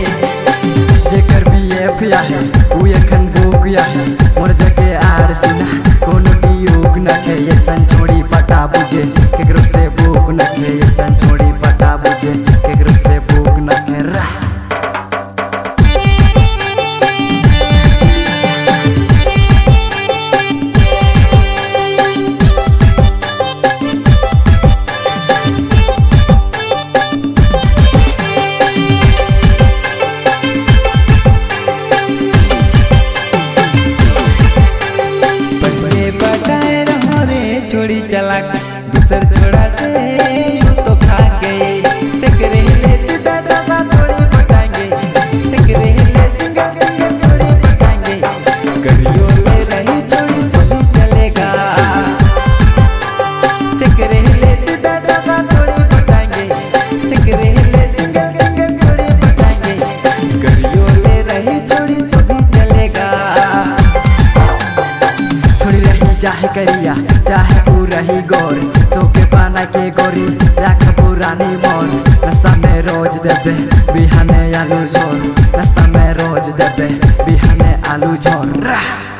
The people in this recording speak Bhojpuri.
जेकर भी ये पिया है वो ये खन भूकिया है मोर जगे आर सिना कोनो योग न के ये सन छोड़ी पटा बुझे केकरो से भूख न के ये सन छोड़ी पटा बुझे केकरो से भूख न के रा चला दूसर छोड़ा से यूं तो खा गए सकरे ले सीधा साधा छोड़ी पटाएंगे सकरे ले सिंगल सिंगल छोड़ी पटाएंगे करियो ले रही छोड़ी तो भी चलेगा सकरे ले सीधा साधा छोड़ी पटाएंगे सकरे ले सिंगल सिंगल छोड़ी पटाएंगे करियो ले रही छोड़ी तो भी चलेगा छोड़ी रही चाहे करिया चाहे रही गोर तो के बना के गोरी राख पुरानी मोर रास्ता में रोज देबे बिहाने आलू झोर रास्ता में रोज देबे बिहाने आलू झोर।